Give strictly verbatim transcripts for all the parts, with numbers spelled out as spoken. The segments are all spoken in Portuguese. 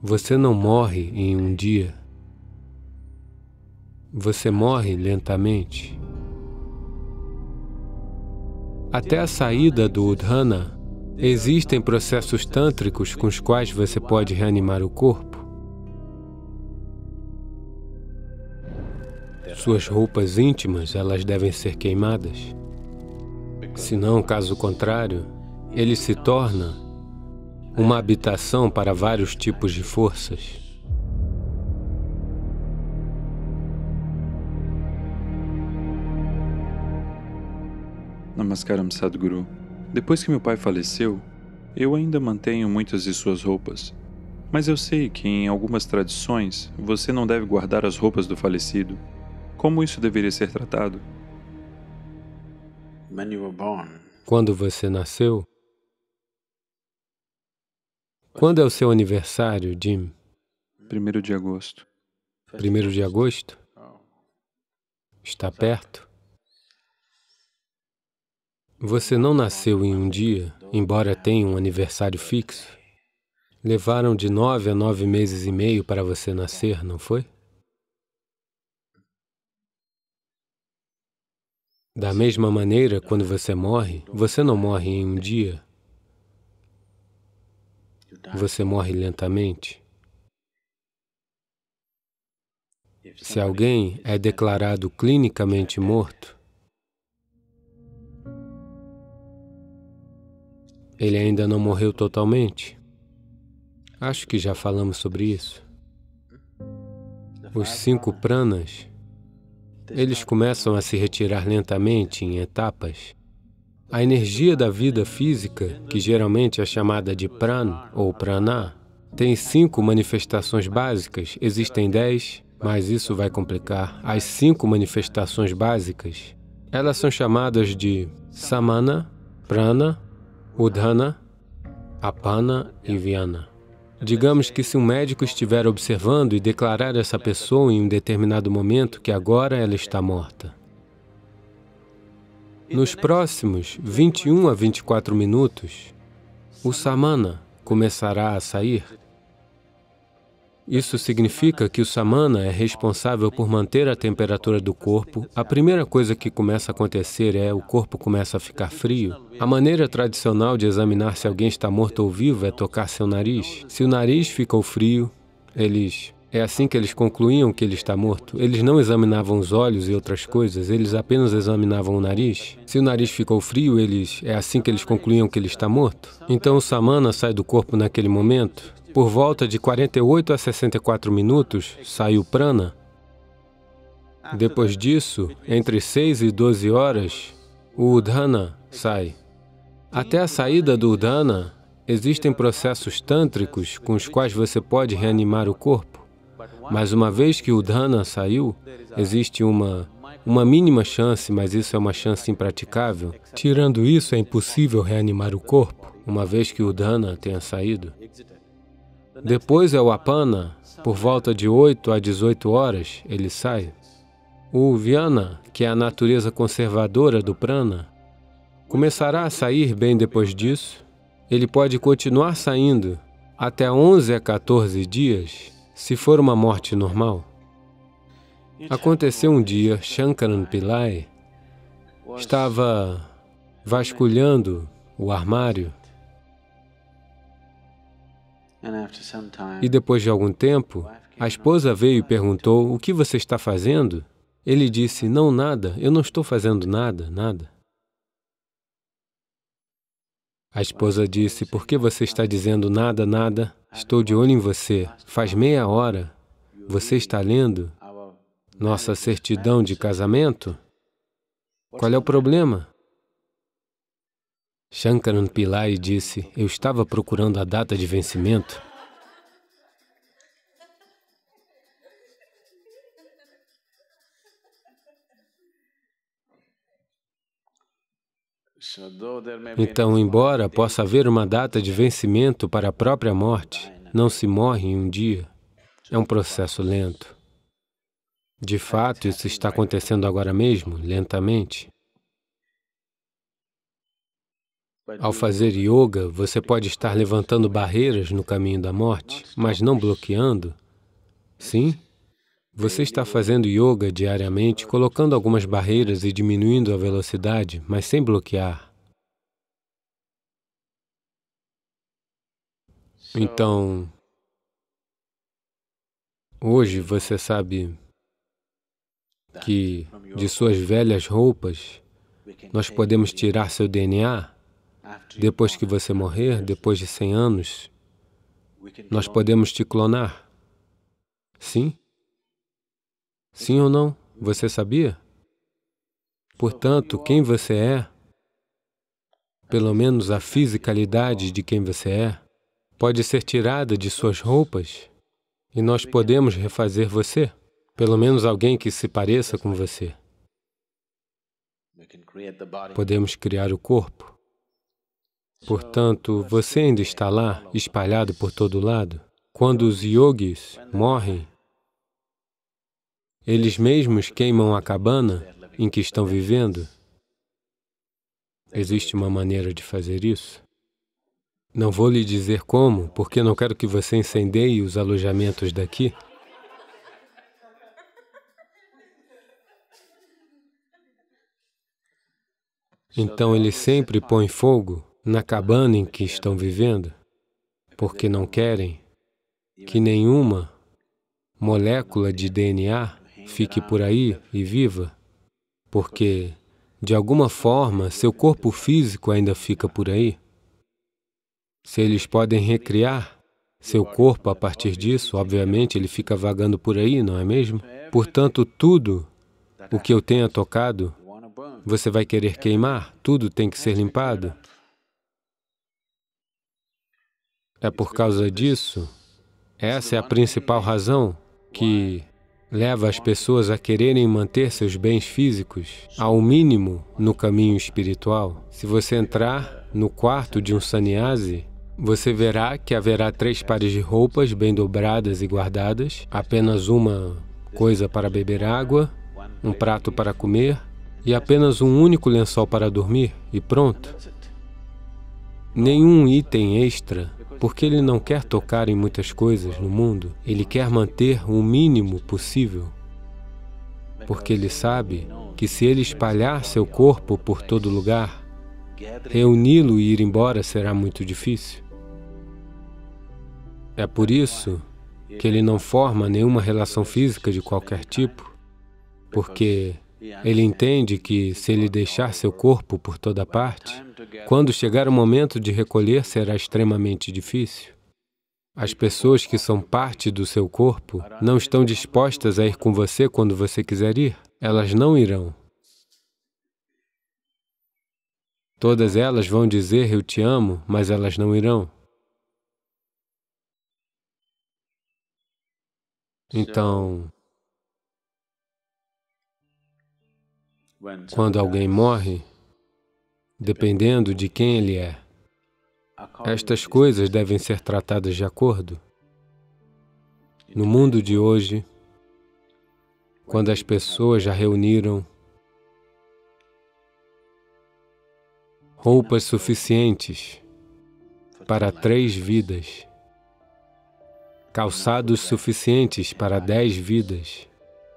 Você não morre em um dia. Você morre lentamente. Até a saída do Udhana, existem processos tântricos com os quais você pode reanimar o corpo. Suas roupas íntimas, elas devem ser queimadas. Senão, caso contrário, ele se torna uma habitação para vários tipos de forças. Namaskaram, Sadhguru. Depois que meu pai faleceu, eu ainda mantenho muitas de suas roupas. Mas eu sei que em algumas tradições você não deve guardar as roupas do falecido. Como isso deveria ser tratado? Quando você nasceu? Quando é o seu aniversário, Jim? Primeiro de agosto. Primeiro de agosto? Está perto? Você não nasceu em um dia, embora tenha um aniversário fixo. Levaram de nove a nove meses e meio para você nascer, não foi? Da mesma maneira, quando você morre, você não morre em um dia. Você morre lentamente. Se alguém é declarado clinicamente morto, ele ainda não morreu totalmente. Acho que já falamos sobre isso. Os cinco pranas, eles começam a se retirar lentamente em etapas. A energia da vida física, que geralmente é chamada de prana ou prana, tem cinco manifestações básicas. Existem dez, mas isso vai complicar. As cinco manifestações básicas, elas são chamadas de samana, prana, udhana, apana e vyana. Digamos que se um médico estiver observando e declarar essa pessoa em um determinado momento que agora ela está morta. Nos próximos vinte e um a vinte e quatro minutos, o samana começará a sair. Isso significa que o samana é responsável por manter a temperatura do corpo. A primeira coisa que começa a acontecer é o corpo começa a ficar frio. A maneira tradicional de examinar se alguém está morto ou vivo é tocar seu nariz. Se o nariz ficou frio, eles... É assim que eles concluíam que ele está morto. Eles não examinavam os olhos e outras coisas, eles apenas examinavam o nariz. Se o nariz ficou frio, eles... É assim que eles concluíam que ele está morto. Então o samana sai do corpo naquele momento. Por volta de quarenta e oito a sessenta e quatro minutos, sai o prana. Depois disso, entre seis e doze horas, o udhana sai. Até a saída do udhana, existem processos tântricos com os quais você pode reanimar o corpo. Mas uma vez que o udhana saiu, existe uma, uma mínima chance, mas isso é uma chance impraticável. Tirando isso, é impossível reanimar o corpo, uma vez que o udhana tenha saído. Depois é o apana, por volta de oito a dezoito horas, ele sai. O vyana, que é a natureza conservadora do prana, começará a sair bem depois disso. Ele pode continuar saindo até onze a quatorze dias, se for uma morte normal. Aconteceu um dia, Shankaran Pillai estava vasculhando o armário e depois de algum tempo, a esposa veio e perguntou, o que você está fazendo? Ele disse, não, nada, eu não estou fazendo nada, nada. A esposa disse, por que você está dizendo nada, nada? Estou de olho em você. Faz meia hora. Você está lendo nossa certidão de casamento? Qual é o problema? Shankaran Pillai disse, eu estava procurando a data de vencimento. Então, embora possa haver uma data de vencimento para a própria morte, não se morre em um dia. É um processo lento. De fato, isso está acontecendo agora mesmo, lentamente. Ao fazer yoga, você pode estar levantando barreiras no caminho da morte, mas não bloqueando. Sim? Você está fazendo yoga diariamente, colocando algumas barreiras e diminuindo a velocidade, mas sem bloquear. Então, hoje você sabe que de suas velhas roupas nós podemos tirar seu D N A depois que você morrer, depois de cem anos, nós podemos te clonar. Sim? Sim ou não? Você sabia? Portanto, quem você é, pelo menos a fisicalidade de quem você é, pode ser tirada de suas roupas e nós podemos refazer você, pelo menos alguém que se pareça com você. Podemos criar o corpo. Portanto, você ainda está lá, espalhado por todo lado. Quando os yogis morrem, eles mesmos queimam a cabana em que estão vivendo. Existe uma maneira de fazer isso? Não vou lhe dizer como, porque não quero que você incendeie os alojamentos daqui. Então, eles sempre põem fogo na cabana em que estão vivendo, porque não querem que nenhuma molécula de D N A fique por aí e viva, porque, de alguma forma, seu corpo físico ainda fica por aí. Se eles podem recriar seu corpo a partir disso, obviamente ele fica vagando por aí, não é mesmo? Portanto, tudo o que eu tenha tocado, você vai querer queimar, tudo tem que ser limpado. É por causa disso, essa é a principal razão que leva as pessoas a quererem manter seus bens físicos ao mínimo no caminho espiritual. Se você entrar no quarto de um sannyasi, você verá que haverá três pares de roupas bem dobradas e guardadas, apenas uma coisa para beber água, um prato para comer e apenas um único lençol para dormir, e pronto. Nenhum item extra, porque ele não quer tocar em muitas coisas no mundo, ele quer manter o mínimo possível, porque ele sabe que se ele espalhar seu corpo por todo lugar, reuni-lo e ir embora será muito difícil. É por isso que ele não forma nenhuma relação física de qualquer tipo, porque ele entende que, se ele deixar seu corpo por toda parte, quando chegar o momento de recolher, será extremamente difícil. As pessoas que são parte do seu corpo não estão dispostas a ir com você quando você quiser ir. Elas não irão. Todas elas vão dizer, eu te amo, mas elas não irão. Então, quando alguém morre, dependendo de quem ele é, estas coisas devem ser tratadas de acordo. No mundo de hoje, quando as pessoas já reuniram roupas suficientes para três vidas, calçados suficientes para dez vidas,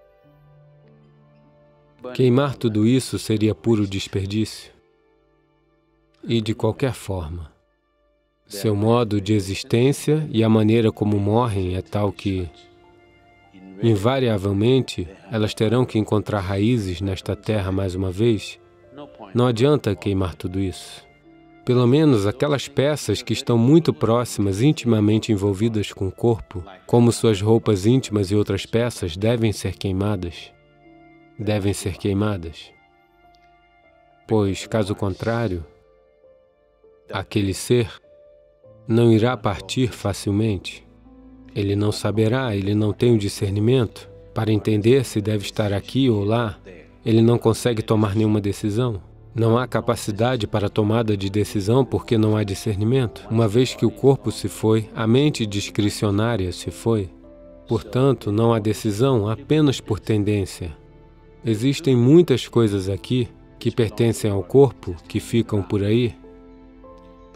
queimar tudo isso seria puro desperdício. E de qualquer forma, seu modo de existência e a maneira como morrem é tal que, invariavelmente, elas terão que encontrar raízes nesta terra mais uma vez. Não adianta queimar tudo isso. Pelo menos aquelas peças que estão muito próximas, intimamente envolvidas com o corpo, como suas roupas íntimas e outras peças, devem ser queimadas. Devem ser queimadas. Pois, caso contrário, aquele ser não irá partir facilmente. Ele não saberá, ele não tem o discernimento para entender se deve estar aqui ou lá. Ele não consegue tomar nenhuma decisão. Não há capacidade para tomada de decisão porque não há discernimento. Uma vez que o corpo se foi, a mente discricionária se foi. Portanto, não há decisão apenas por tendência. Existem muitas coisas aqui que pertencem ao corpo, que ficam por aí,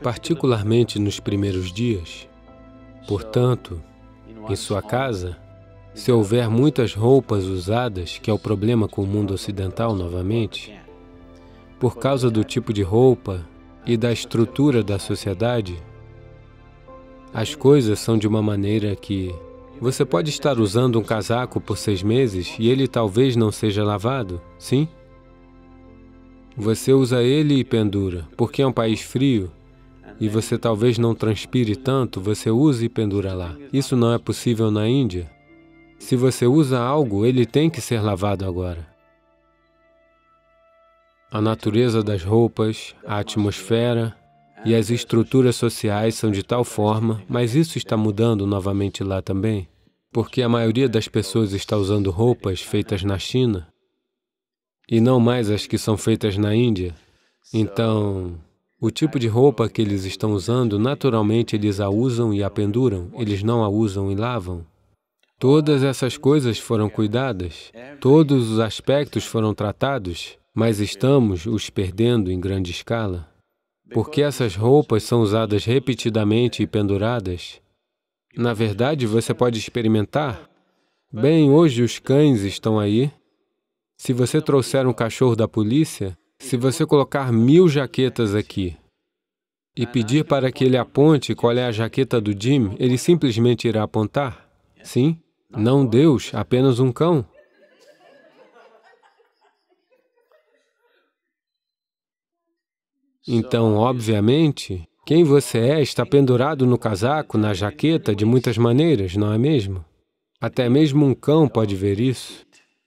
particularmente nos primeiros dias. Portanto, em sua casa, se houver muitas roupas usadas, que é o problema com o mundo ocidental novamente, por causa do tipo de roupa e da estrutura da sociedade, as coisas são de uma maneira que você pode estar usando um casaco por seis meses e ele talvez não seja lavado, sim? Você usa ele e pendura, porque é um país frio, e você talvez não transpire tanto, você usa e pendura lá. Isso não é possível na Índia. Se você usa algo, ele tem que ser lavado agora. A natureza das roupas, a atmosfera e as estruturas sociais são de tal forma, mas isso está mudando novamente lá também, porque a maioria das pessoas está usando roupas feitas na China e não mais as que são feitas na Índia. Então, o tipo de roupa que eles estão usando, naturalmente eles a usam e a penduram, eles não a usam e lavam. Todas essas coisas foram cuidadas, todos os aspectos foram tratados, mas estamos os perdendo em grande escala. Porque essas roupas são usadas repetidamente e penduradas. Na verdade, você pode experimentar. Bem, hoje os cães estão aí. Se você trouxer um cachorro da polícia, se você colocar mil jaquetas aqui e pedir para que ele aponte qual é a jaqueta do Jim, ele simplesmente irá apontar? Sim? Não Deus, apenas um cão. Então, obviamente, quem você é está pendurado no casaco, na jaqueta, de muitas maneiras, não é mesmo? Até mesmo um cão pode ver isso.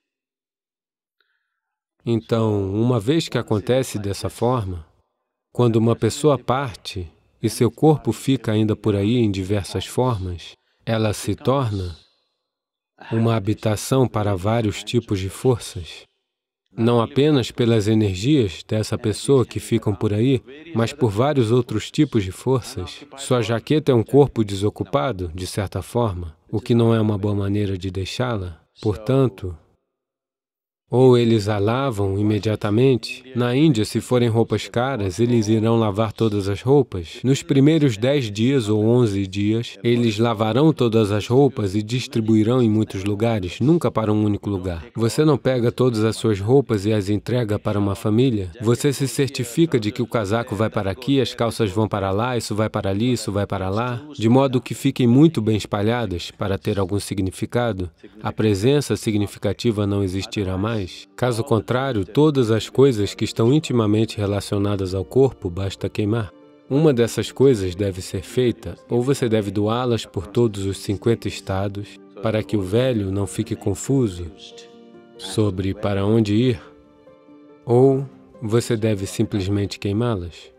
Então, uma vez que acontece dessa forma, quando uma pessoa parte e seu corpo fica ainda por aí em diversas formas, ela se torna uma habitação para vários tipos de forças. Não apenas pelas energias dessa pessoa que ficam por aí, mas por vários outros tipos de forças. Sua jaqueta é um corpo desocupado, de certa forma, o que não é uma boa maneira de deixá-la. Portanto, ou eles a lavam imediatamente. Na Índia, se forem roupas caras, eles irão lavar todas as roupas. Nos primeiros dez dias ou onze dias, eles lavarão todas as roupas e distribuirão em muitos lugares, nunca para um único lugar. Você não pega todas as suas roupas e as entrega para uma família. Você se certifica de que o casaco vai para aqui, as calças vão para lá, isso vai para ali, isso vai para lá, de modo que fiquem muito bem espalhadas para ter algum significado. A presença significativa não existirá mais. Caso contrário, todas as coisas que estão intimamente relacionadas ao corpo, basta queimar. Uma dessas coisas deve ser feita, ou você deve doá-las por todos os cinquenta estados, para que o velho não fique confuso sobre para onde ir, ou você deve simplesmente queimá-las.